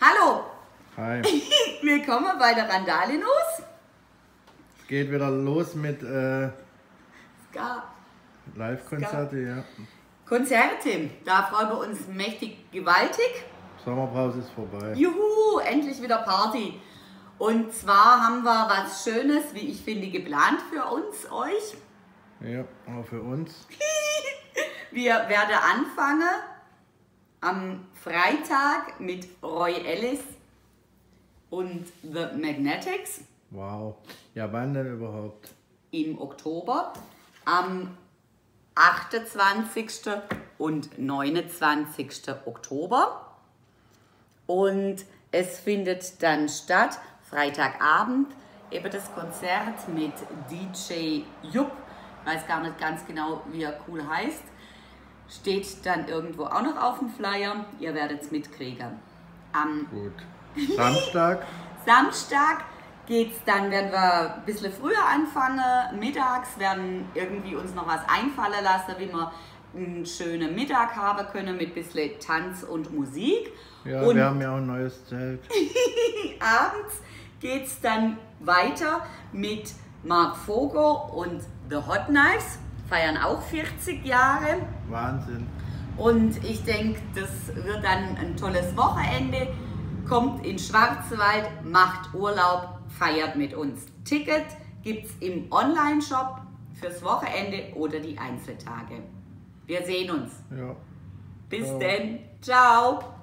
Hallo! Hi. Willkommen bei der Randale-Nuss. Es geht wieder los mit Ska. Live-Konzerte, ja. Konzerte, da freuen wir uns mächtig gewaltig. Sommerpause ist vorbei. Juhu, endlich wieder Party. Und zwar haben wir was Schönes, wie ich finde, geplant für uns, euch. Ja, auch für uns. Wir werden anfangen am Freitag mit Roy Ellis und The Magnetics. Wow. Ja, wann denn überhaupt? Im Oktober, am 28. und 29. Oktober. Und es findet dann statt, Freitagabend, eben das Konzert mit DJ Jupp. Ich weiß gar nicht ganz genau, wie er cool heißt. Steht dann irgendwo auch noch auf dem Flyer. Ihr werdet es mitkriegen. Am Gut. Samstag? Samstag geht's dann, werden wir ein bisschen früher anfangen. Mittags werden irgendwie uns noch was einfallen lassen, wie wir einen schönen Mittag haben können mit ein bisschen Tanz und Musik. Ja, und wir haben ja auch ein neues Zelt. abends geht's dann weiter mit Mark Fogo und The Hot Knives. Feiern auch 40 Jahre. Wahnsinn. Und ich denke, das wird dann ein tolles Wochenende. Kommt in Schwarzwald, macht Urlaub, feiert mit uns. Ticket gibt es im Online-Shop fürs Wochenende oder die Einzeltage. Wir sehen uns. Ja. Bis Ciao. denn. Ciao.